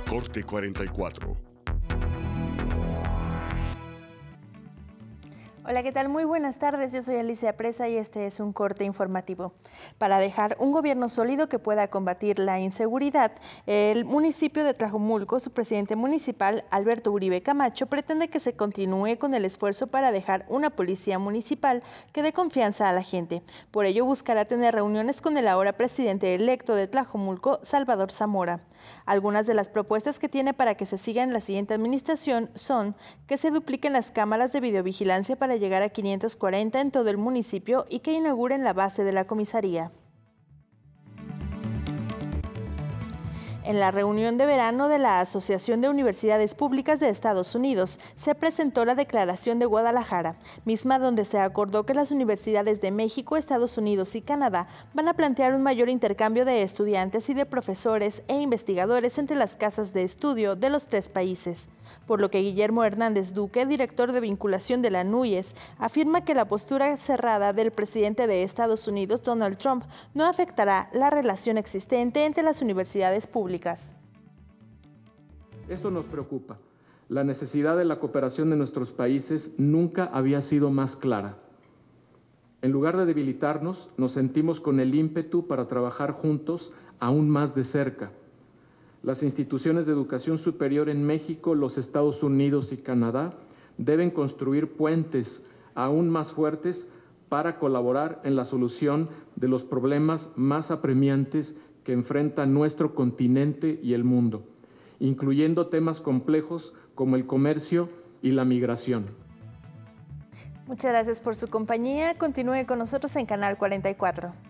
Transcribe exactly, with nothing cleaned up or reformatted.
Corte cuarenta y cuatro. Hola, ¿qué tal? Muy buenas tardes, yo soy Alicia Presa y este es un corte informativo. Para dejar un gobierno sólido que pueda combatir la inseguridad, el municipio de Tlajomulco, su presidente municipal, Alberto Uribe Camacho, pretende que se continúe con el esfuerzo para dejar una policía municipal que dé confianza a la gente. Por ello buscará tener reuniones con el ahora presidente electo de Tlajomulco, Salvador Zamora. Algunas de las propuestas que tiene para que se siga en la siguiente administración son que se dupliquen las cámaras de videovigilancia para llegar a quinientas cuarenta en todo el municipio y que inauguren la base de la comisaría. En la reunión de verano de la Asociación de Universidades Públicas de Estados Unidos se presentó la Declaración de Guadalajara, misma donde se acordó que las universidades de México, Estados Unidos y Canadá van a plantear un mayor intercambio de estudiantes y de profesores e investigadores entre las casas de estudio de los tres países. Por lo que Guillermo Hernández Duque, director de vinculación de la NUYES, afirma que la postura cerrada del presidente de Estados Unidos, Donald Trump, no afectará la relación existente entre las universidades públicas. Esto nos preocupa. La necesidad de la cooperación de nuestros países nunca había sido más clara. En lugar de debilitarnos, nos sentimos con el ímpetu para trabajar juntos aún más de cerca. Las instituciones de educación superior en México, los Estados Unidos y Canadá deben construir puentes aún más fuertes para colaborar en la solución de los problemas más apremiantes que enfrenta nuestro continente y el mundo, incluyendo temas complejos como el comercio y la migración. Muchas gracias por su compañía. Continúe con nosotros en Canal cuarenta y cuatro.